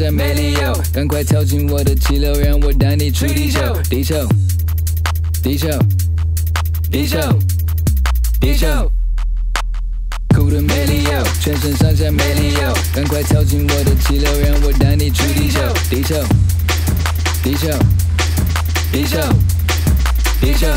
下没理由，赶快跳进我的气流，让我带你出地球，地球，地球，地球，地球。哭的没理由，全身上下没理由，赶快跳进我的气流，让我带你出地球，地球，地球，地球，地球。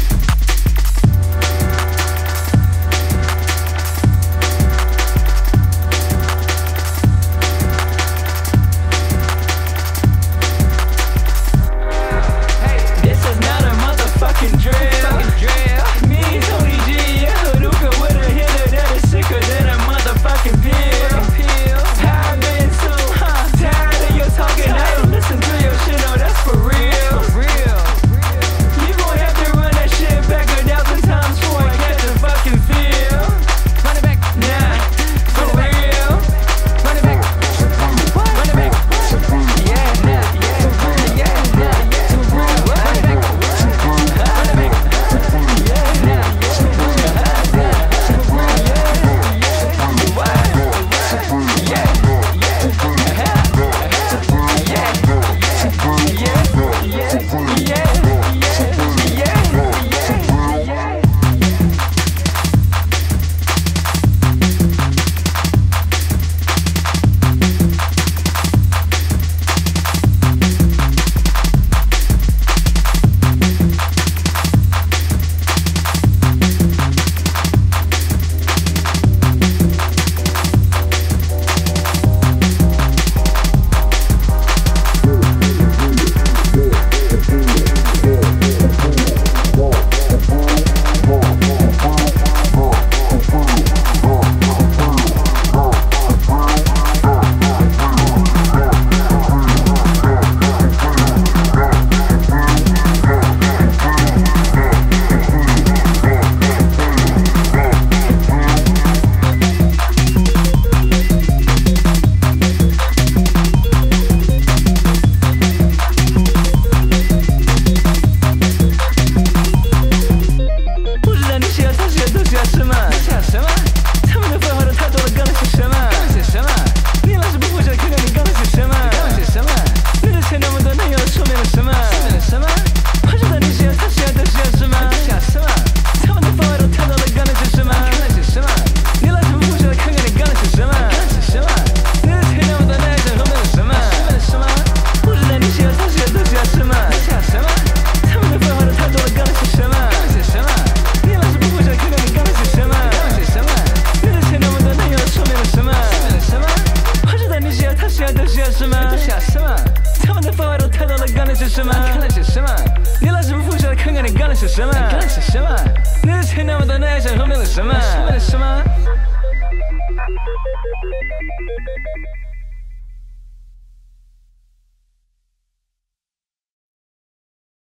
什么？干了些什么？你的钱那么多，那还想后面的什么？什么？